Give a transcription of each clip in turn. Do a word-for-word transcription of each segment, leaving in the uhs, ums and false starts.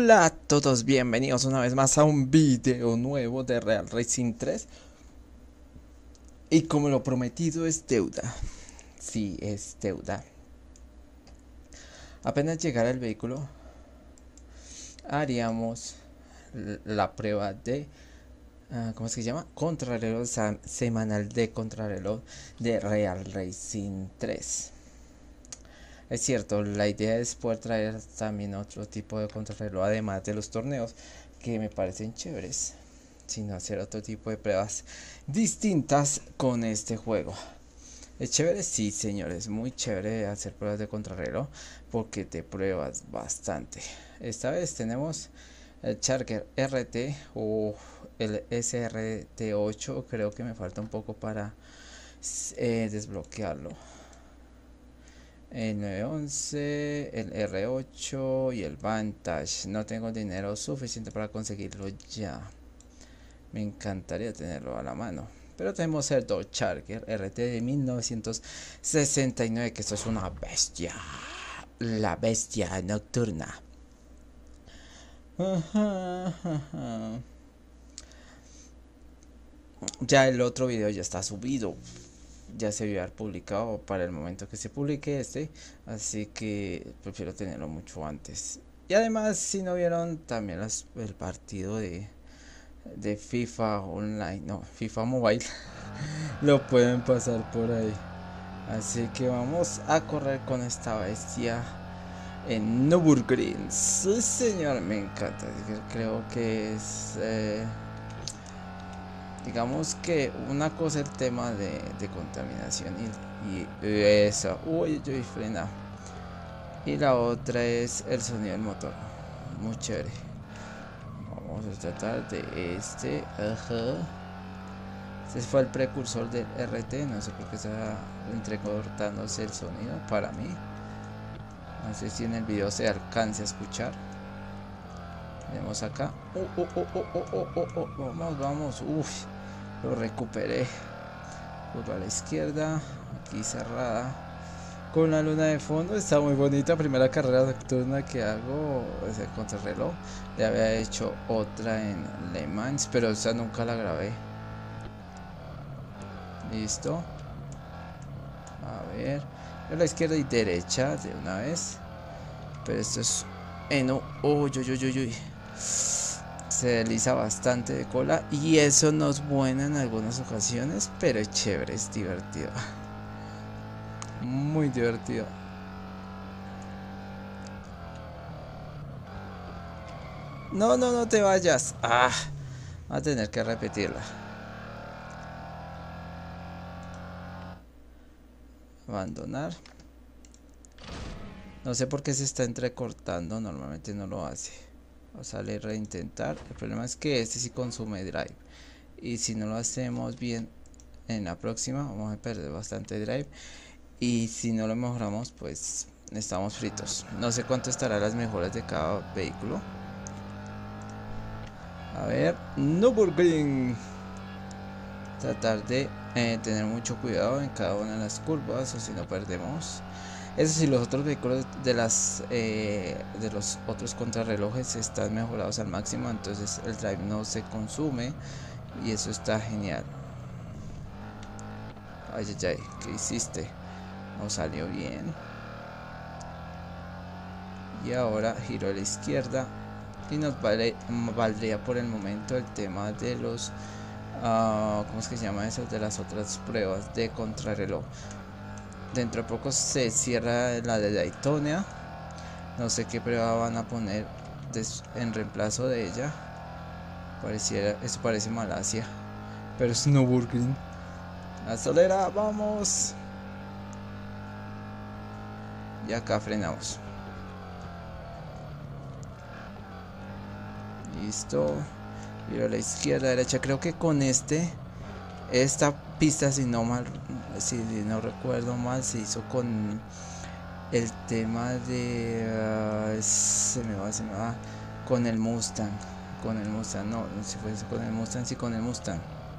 Hola a todos, bienvenidos una vez más a un video nuevo de Real Racing tres. Y como lo prometido es deuda. Sí, es deuda. Apenas llegara el vehículo, haríamos la prueba de uh, ¿cómo es que se llama? Contrarreloj semanal de contrarreloj de Real Racing tres. Es cierto, la idea es poder traer también otro tipo de contrarreloj además de los torneos que me parecen chéveres, sino hacer otro tipo de pruebas distintas con este juego. Es chévere, sí señores, muy chévere hacer pruebas de contrarreloj porque te pruebas bastante. Esta vez tenemos el Charger R T o el S R T ocho, creo que me falta un poco para eh, desbloquearlo. El nueve once, el R ocho y el Vantage. No tengo dinero suficiente para conseguirlo ya. Me encantaría tenerlo a la mano. Pero tenemos el Dodge Charger R T de mil novecientos sesenta y nueve, que esto es una bestia. La bestia nocturna. Ya el otro video ya está subido. Ya se vio haber publicado para el momento que se publique este, así que prefiero tenerlo mucho antes. Y además, si no vieron también las, el partido de, de FIFA Online, no, FIFA Mobile, lo pueden pasar por ahí. Así que vamos a correr con esta bestia en Nürburgring. Sí, señor, me encanta. Creo que es... Eh, digamos que una cosa el tema de, de contaminación y, y esa, uy, yo frena, y la otra es el sonido del motor, muy chévere. Vamos a tratar de este, ajá. Este fue el precursor del R T, no sé por qué está entrecortándose el sonido para mí. No sé si en el video se alcance a escuchar. Tenemos acá, oh, oh, oh, oh, oh, oh, oh, oh. vamos, vamos, uff. Lo recuperé. Por a la izquierda. Aquí cerrada. Con la luna de fondo. Está muy bonita. Primera carrera nocturna que hago. Es el contrarreloj. Ya había hecho otra en Le Mans, pero esa nunca la grabé. Listo. A ver. A la izquierda y derecha de una vez. Pero esto es. Eh, no. Uy, uy, uy, uy, uy. Se desliza bastante de cola y eso no es bueno en algunas ocasiones, pero es chévere, es divertido, muy divertido. No, no, no te vayas. Ah, va a tener que repetirla. Abandonar. No sé por qué se está entrecortando, normalmente no lo hace. Vamos a darle reintentar. El problema es que este sí consume drive. Y si no lo hacemos bien en la próxima, vamos a perder bastante drive. Y si no lo mejoramos, pues estamos fritos. No sé cuánto estarán las mejoras de cada vehículo. A ver, Nürburgring. Tratar de eh, tener mucho cuidado en cada una de las curvas, o si no perdemos. Eso sí, los otros vehículos de las eh, de los otros contrarrelojes están mejorados al máximo, entonces el drive no se consume y eso está genial. Ay, ay, ay, ¿qué hiciste? No salió bien. Y ahora giro a la izquierda y nos vale, valdría por el momento el tema de los uh, ¿cómo es que se llama eso? De las otras pruebas de contrarreloj. Dentro de poco se cierra la de Daytona. No sé qué prueba van a poner en reemplazo de ella. Pareciera, eso parece Malasia, pero es Nürburgring. La solera, vamos. Y acá frenamos. Listo. Y a la izquierda, derecha. Creo que con este, esta pista, si no mal, si no recuerdo mal, se hizo con el tema de uh, se me va, se me va con el Mustang, con el Mustang, no, no si fue eso con el Mustang, sí, con el Mustang.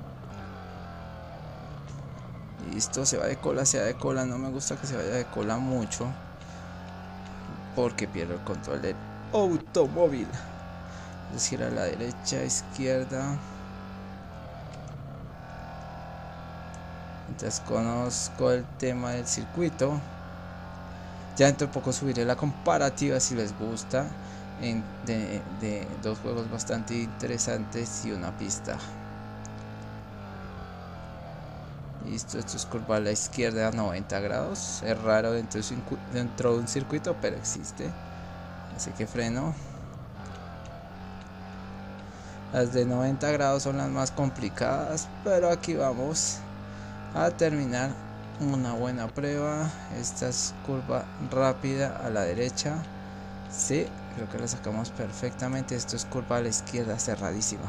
Listo, se va de cola, se va de cola. No me gusta que se vaya de cola mucho porque pierdo el control del automóvil. Les gira a la derecha, izquierda. Entonces conozco el tema del circuito. Ya dentro de poco subiré la comparativa si les gusta, en, de, de dos juegos bastante interesantes y una pista. Listo, esto es curva a la izquierda a noventa grados. Es raro dentro de, dentro de un circuito, pero existe. Así que freno. Las de noventa grados son las más complicadas, pero aquí vamos a terminar una buena prueba. Esta es curva rápida a la derecha. Sí, creo que la sacamos perfectamente. Esto es curva a la izquierda cerradísima.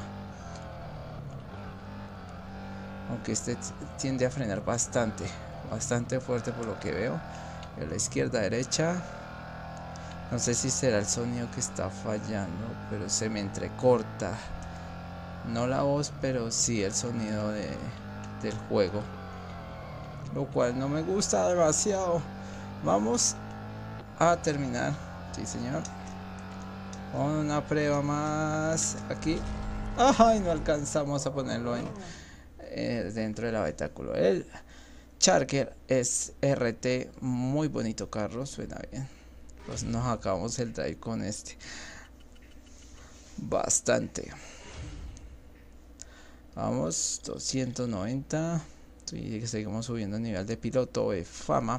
Aunque este tiende a frenar bastante, bastante fuerte por lo que veo. A la izquierda, derecha. No sé si será el sonido que está fallando, pero se me entrecorta. No la voz, pero sí el sonido de, del juego. Lo cual no me gusta demasiado. Vamos a terminar. Sí, señor. Con una prueba más aquí. Ay, no alcanzamos a ponerlo en eh, dentro del habitáculo. El Charger es R T, muy bonito carro, suena bien. Pues nos acabamos el drive con este. Bastante. Vamos, doscientos noventa. Y seguimos subiendo el nivel de piloto de fama.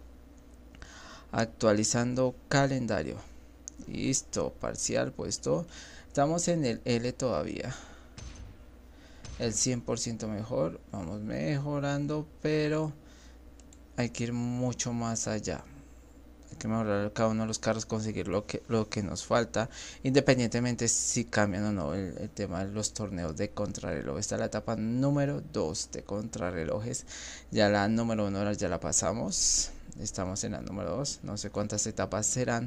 Actualizando calendario. Listo, parcial puesto. Estamos en el L todavía. El cien por ciento mejor. Vamos mejorando, pero hay que ir mucho más allá. Hay que mejorar cada uno de los carros, conseguir lo que, lo que nos falta, independientemente si cambian o no el, el tema de los torneos de contrarreloj. Esta es la etapa número dos de contrarrelojes. Ya la número uno ya la pasamos. Estamos en la número dos. No sé cuántas etapas serán.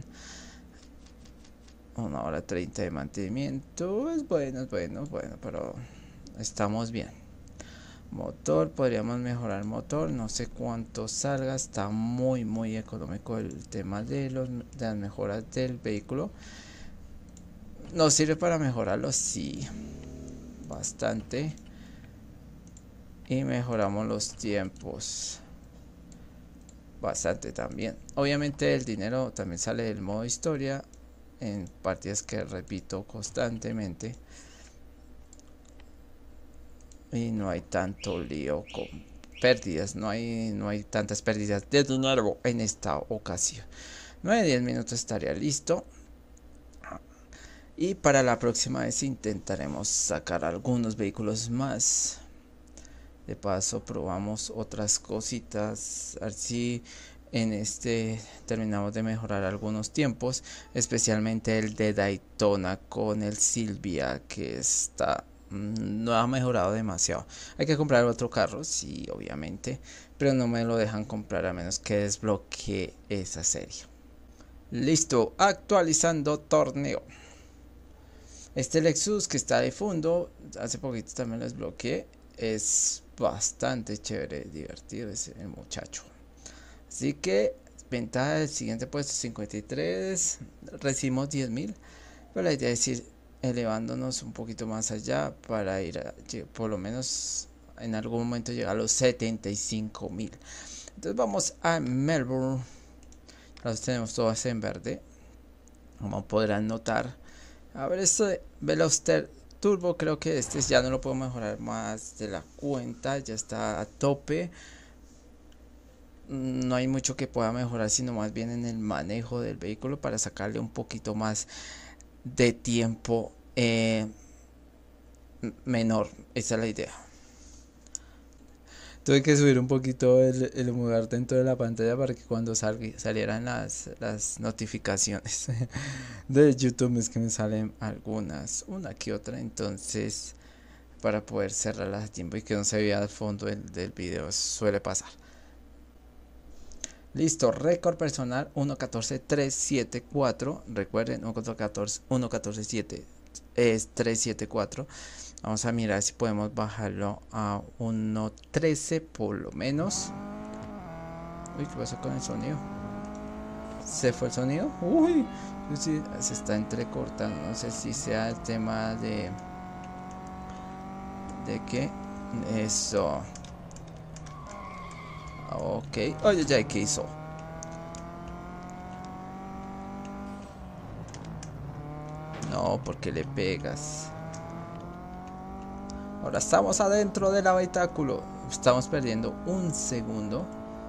Una hora treinta de mantenimiento. Es bueno, es bueno, es bueno, pero estamos bien. Motor, podríamos mejorar el motor, no sé cuánto salga, está muy muy económico el tema de, los, de las mejoras del vehículo. ¿Nos sirve para mejorarlo? Sí, bastante. Y mejoramos los tiempos bastante también. Obviamente el dinero también sale del modo historia en partidas que repito constantemente. Y no hay tanto lío con pérdidas, no hay, no hay tantas pérdidas de dinero en esta ocasión. nueve a diez minutos estaría listo. Y para la próxima vez intentaremos sacar algunos vehículos más. De paso probamos otras cositas. A ver si en este terminamos de mejorar algunos tiempos. Especialmente el de Daytona con el Silvia, que está... no ha mejorado demasiado. Hay que comprar otro carro, sí, obviamente, pero no me lo dejan comprar a menos que desbloquee esa serie. Listo, actualizando torneo. Este Lexus que está de fondo, hace poquito también lo desbloqueé. Es bastante chévere, divertido ese el muchacho. Así que ventaja del siguiente puesto cincuenta y tres. Recibimos diez mil, pero la idea es ir elevándonos un poquito más allá para ir a, por lo menos en algún momento llegar a los setenta y cinco mil. Entonces vamos a Melbourne. Las tenemos todas en verde, como podrán notar. A ver, esto de Veloster Turbo, creo que este ya no lo puedo mejorar más de la cuenta, ya está a tope. No hay mucho que pueda mejorar, sino más bien en el manejo del vehículo para sacarle un poquito más de tiempo eh, menor. Esa es la idea. Tuve que subir un poquito el, el emulador dentro de la pantalla para que cuando salga, salieran las, las notificaciones de YouTube, es que me salen algunas, una que otra, entonces para poder cerrarlas a tiempo y que no se vea al fondo del, del video, suele pasar. Listo, récord personal uno catorce trescientos setenta y cuatro. Recuerden, uno catorce siete es trescientos setenta y cuatro. Vamos a mirar si podemos bajarlo a uno trece por lo menos. Uy, ¿qué pasó con el sonido? Se fue el sonido. Uy, sí, se está entrecortando. No sé si sea el tema de... ¿De qué? Eso. Ok. Oye, ya, ¿qué hizo? No, porque le pegas. Ahora estamos adentro del habitáculo. Estamos perdiendo un segundo.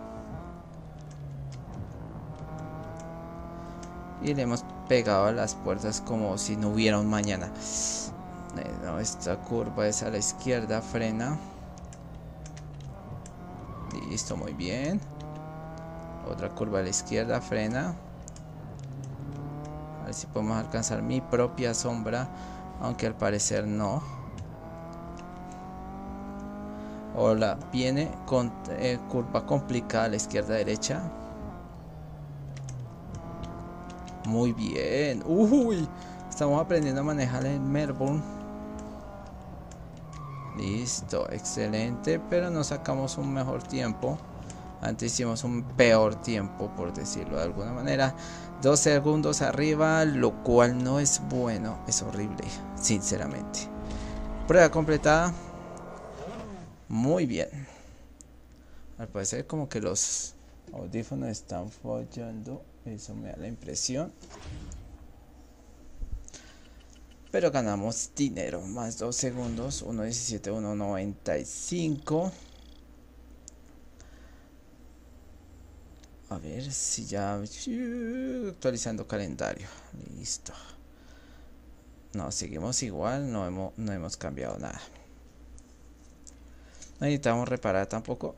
Y le hemos pegado a las puertas como si no hubiera un mañana. Eh, no, esta curva es a la izquierda, frena. Listo, muy bien. Otra curva a la izquierda, frena. A ver si podemos alcanzar mi propia sombra, aunque al parecer no. Hola, viene con eh, curva complicada a la izquierda, derecha. Muy bien. Uy, estamos aprendiendo a manejar el Melbourne. Listo, excelente. Pero no sacamos un mejor tiempo. Antes hicimos un peor tiempo, por decirlo de alguna manera. Dos segundos arriba, lo cual no es bueno. Es horrible, sinceramente. Prueba completada. Muy bien. Al parecer como que los audífonos están fallando. Eso me da la impresión. Pero ganamos dinero. Más dos segundos. uno diecisiete, uno noventa y cinco. A ver si ya... Actualizando calendario. Listo. No, seguimos igual. No hemos, no hemos cambiado nada. No necesitamos reparar tampoco.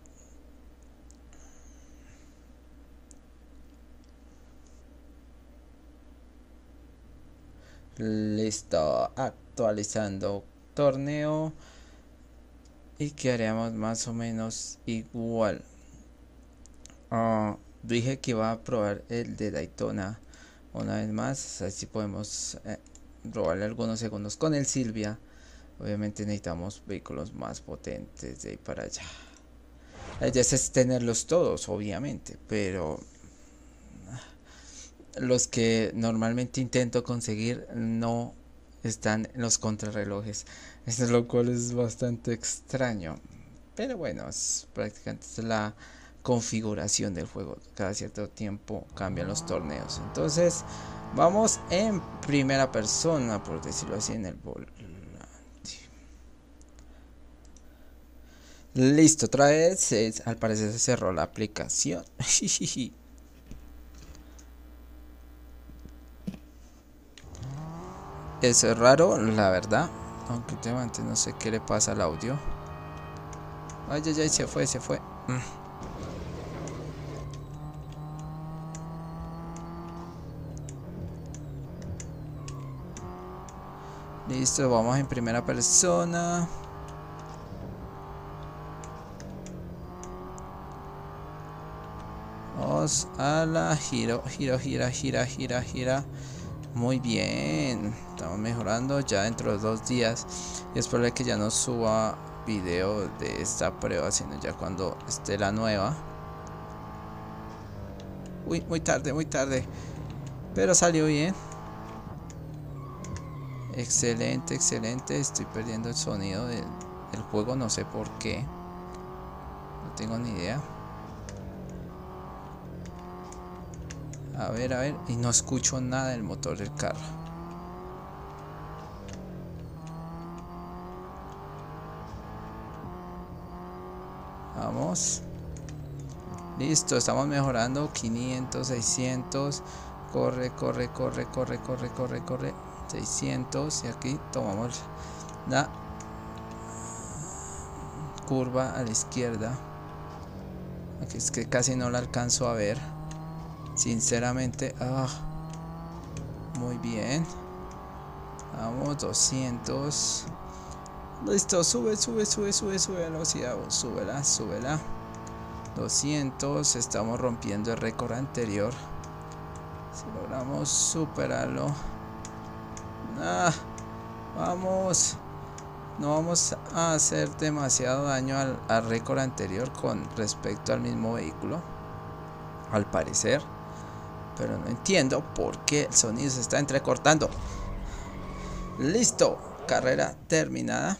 Listo. Actualizando torneo. Y quedaríamos más o menos igual. Uh, dije que iba a probar el de Daytona una vez más. Así podemos eh, robarle algunos segundos con el Silvia. Obviamente necesitamos vehículos más potentes de ahí para allá. La idea es tenerlos todos, obviamente, pero los que normalmente intento conseguir no están en los contrarrelojes. Esto lo cual es bastante extraño. Pero bueno, es prácticamente la configuración del juego. Cada cierto tiempo cambian los torneos. Entonces, vamos en primera persona, por decirlo así, en el volante. Listo, otra vez. Es, al parecer se cerró la aplicación. Eso es raro, la verdad. Aunque últimamente no sé qué le pasa al audio. Ay, ay, ay, se fue, se fue. Mm. Listo, vamos en primera persona. Vamos a la giro, giro, gira, gira, gira, gira. Muy bien, estamos mejorando ya dentro de dos días. Y es probable que ya no suba video de esta prueba, sino ya cuando esté la nueva. Uy, muy tarde, muy tarde. Pero salió bien. Excelente, excelente. Estoy perdiendo el sonido del, del juego, no sé por qué. No tengo ni idea. A ver, a ver. Y no escucho nada del motor del carro. Vamos. Listo, estamos mejorando. quinientos, seiscientos. Corre, corre, corre, corre, corre, corre, corre. seiscientos. Y aquí tomamos la curva a la izquierda. Aquí es que casi no la alcanzo a ver. Sinceramente. Ah, muy bien. Vamos, doscientos. Listo, sube, sube, sube, sube, sube la velocidad. Súbela, súbela. doscientos. Estamos rompiendo el récord anterior. Si logramos superarlo. Ah, vamos. No vamos a hacer demasiado daño al, al récord anterior con respecto al mismo vehículo. Al parecer. pero no entiendo por qué el sonido se está entrecortando. Listo, carrera terminada.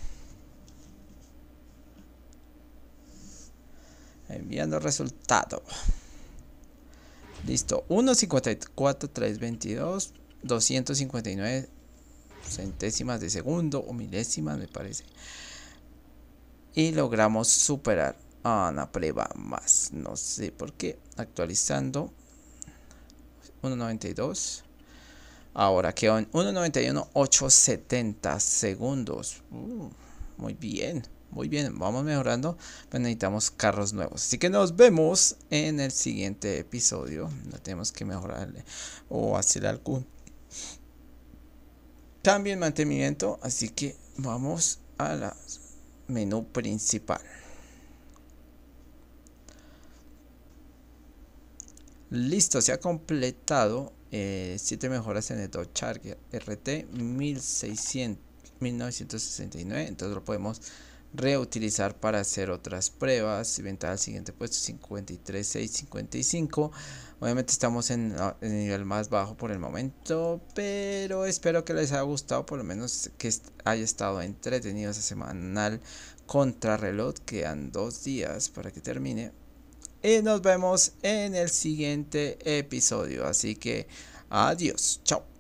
Enviando resultado. Listo, uno cincuenta y cuatro trescientos veintidós, doscientos cincuenta y nueve centésimas de segundo o milésimas me parece. Y logramos superar a una prueba más. No sé por qué. Actualizando. uno noventa y dos. Ahora quedó en uno noventa y uno, ochocientos setenta segundos. Uh, muy bien. Muy bien, vamos mejorando, pero necesitamos carros nuevos. Así que nos vemos en el siguiente episodio. No tenemos que mejorarle o hacer algún cambio en mantenimiento. Así que vamos a la menú principal. Listo, se ha completado eh, siete mejoras en el Dodge Charger R T mil seiscientos, mil novecientos sesenta y nueve. Entonces lo podemos reutilizar para hacer otras pruebas. Inventar al siguiente puesto cincuenta y tres mil seiscientos cincuenta y cinco. Obviamente estamos en el nivel más bajo por el momento, pero espero que les haya gustado, por lo menos que haya estado entretenido esa semanal contrarreloj. Quedan dos días para que termine y nos vemos en el siguiente episodio, así que adiós, chao.